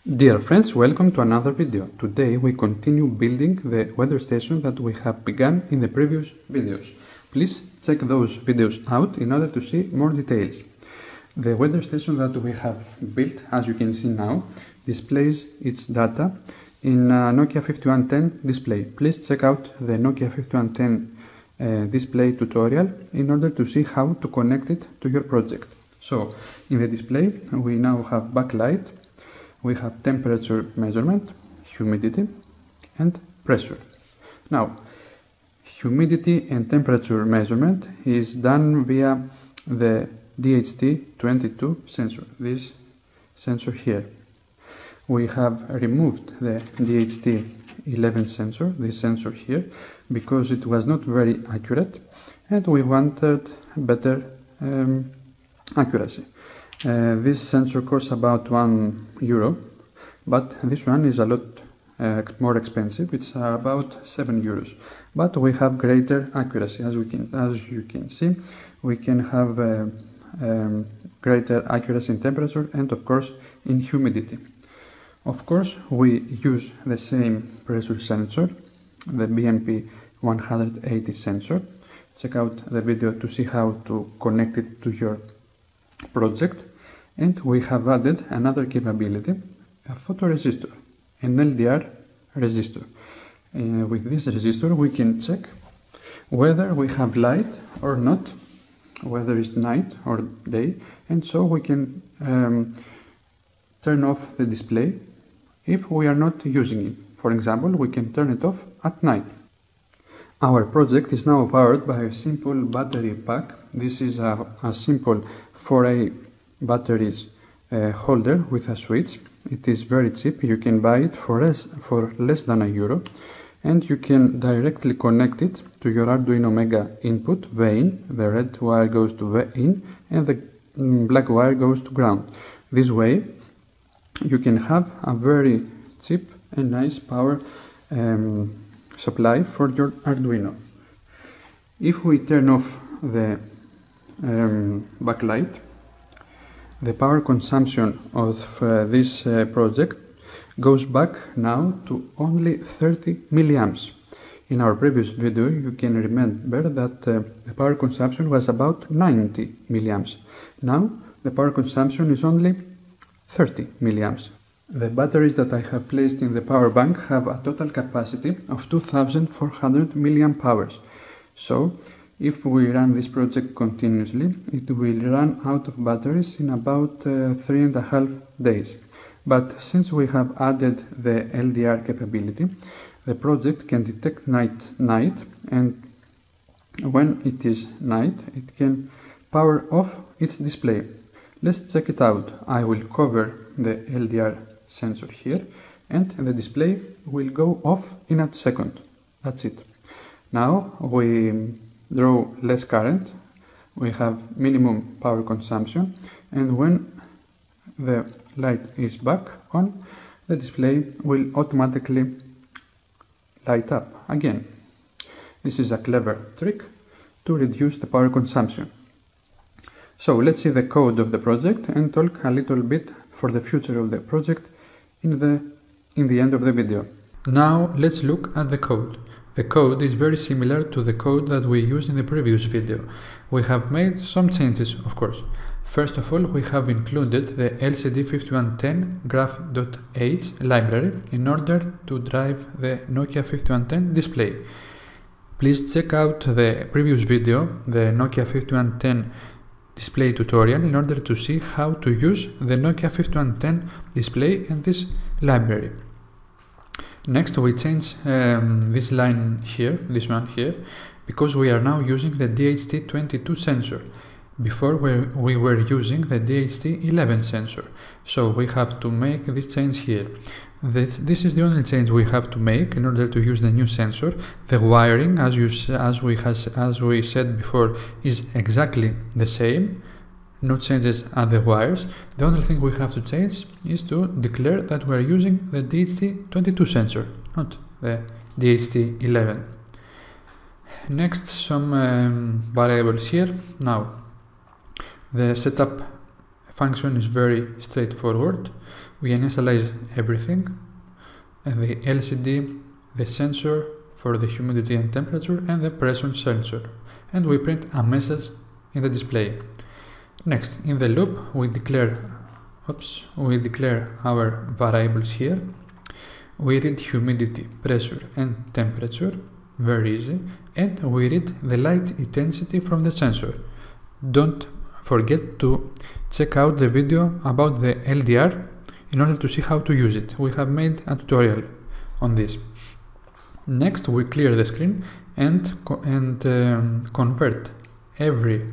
Dear friends, welcome to another video. Today we continue building the weather station that we have begun in the previous videos. Please check those videos out in order to see more details. The weather station that we have built, as you can see now, displays its data in Nokia 5110 display. Please check out the Nokia 5110 display tutorial in order to see how to connect it to your project. So, in the display we now have backlight. We have temperature measurement, humidity and pressure. Now, humidity and temperature measurement is done via the DHT22 sensor, this sensor here. We have removed the DHT11 sensor, this sensor here, because it was not very accurate and we wanted better accuracy. This sensor costs about €1, but this one is a lot more expensive. It's about €7, but we have greater accuracy. As you can see, we can have greater accuracy in temperature and of course in humidity. Of course, we use the same pressure sensor, the BMP180 sensor. Check out the video to see how to connect it to your project. And we have added another capability, a photoresistor, an LDR resistor. With this resistor we can check whether we have light or not, whether it's night or day, and so we can turn off the display if we are not using it. For example, we can turn it off at night. Our project is now powered by a simple battery pack. This is a simple 4A batteries holder with a switch. It is very cheap. You can buy it for less than €1, and you can directly connect it to your Arduino Mega input, VIN. The red wire goes to VIN and the black wire goes to ground. This way you can have a very cheap and nice power supply for your Arduino. If we turn off the backlight, the power consumption of this project goes back now to only 30 milliamps. In our previous video you can remember that the power consumption was about 90 milliamps. Now the power consumption is only 30 milliamps. The batteries that I have placed in the power bank have a total capacity of 2400 milliamp hours. So if we run this project continuously, it will run out of batteries in about 3.5 days. But since we have added the LDR capability, the project can detect night, and when it is night, it can power off its display. Let's check it out. I will cover the LDR sensor here, and the display will go off in a second. That's it. Now we draw less current, we have minimum power consumption, and when the light is back on, the display will automatically light up again. This is a clever trick to reduce the power consumption. So let's see the code of the project and talk a little bit for the future of the project in the end of the video. Now let's look at the code. The code is very similar to the code that we used in the previous video. We have made some changes, of course. First of all, we have included the LCD5110 graph.h library in order to drive the Nokia 5110 display. Please check out the previous video, the Nokia 5110 display tutorial, in order to see how to use the Nokia 5110 display and this library. Next we change this line here, this one here, because we are now using the DHT22 sensor. Before we were using the DHT11 sensor, so we have to make this change here. This is the only change we have to make in order to use the new sensor. The wiring, as we said before, is exactly the same. No changes at the wires. The only thing we have to change is to declare that we are using the DHT22 sensor, not the DHT11. Next, some variables here. Now, the setup function is very straightforward. We initialize everything, the LCD, the sensor for the humidity and temperature, and the pressure sensor, and we print a message in the display. Next, in the loop, we declare our variables here. We read humidity, pressure, and temperature, very easy, and we read the light intensity from the sensor. Don't forget to check out the video about the LDR in order to see how to use it. We have made a tutorial on this. Next, we clear the screen and convert every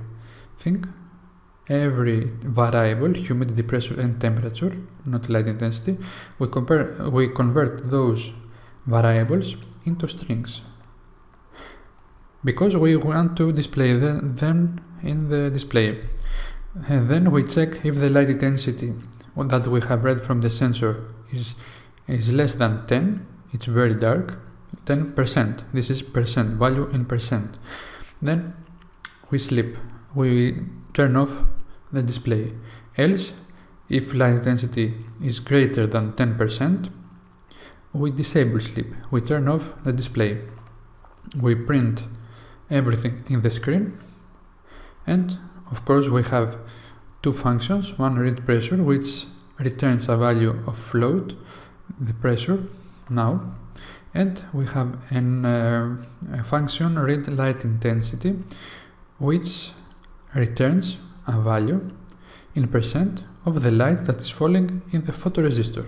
variable, humidity, pressure, and temperature, not light intensity. We convert those variables into strings because we want to display them in the display. And then we check if the light intensity that we have read from the sensor is less than 10, it's very dark, 10%, this is percent, value in percent. Then we sleep, we turn off the display. Else, if light intensity is greater than 10%, we disable sleep, we turn off the display. We print everything in the screen, and of course we have two functions, one read pressure, which returns a value of float, the pressure now, and we have a function read light intensity, which returns a value in percent of the light that is falling in the photoresistor.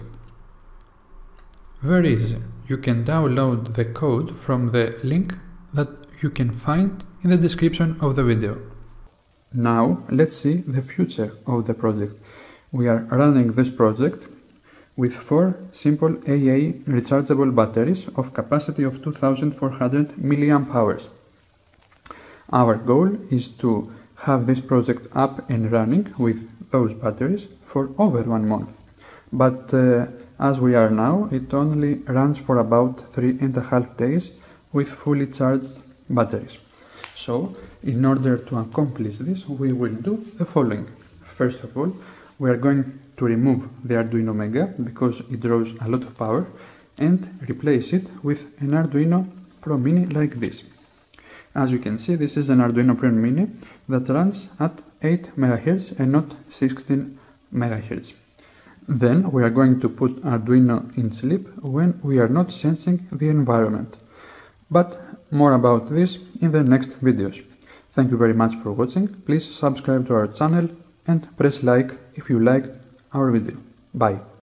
Very easy. You can download the code from the link that you can find in the description of the video. Now let's see the future of the project. We are running this project with 4 simple AA rechargeable batteries of capacity of 2400 mAh. Our goal is to have this project up and running with those batteries for over 1 month. But as we are now, it only runs for about 3.5 days with fully charged batteries. So, in order to accomplish this, we will do the following. First of all, we are going to remove the Arduino Mega because it draws a lot of power and replace it with an Arduino Pro Mini like this. As you can see, this is an Arduino Pro Mini that runs at 8 MHz and not 16 MHz. Then we are going to put Arduino in sleep when we are not sensing the environment. But more about this in the next videos. Thank you very much for watching. Please subscribe to our channel and press like if you liked our video. Bye.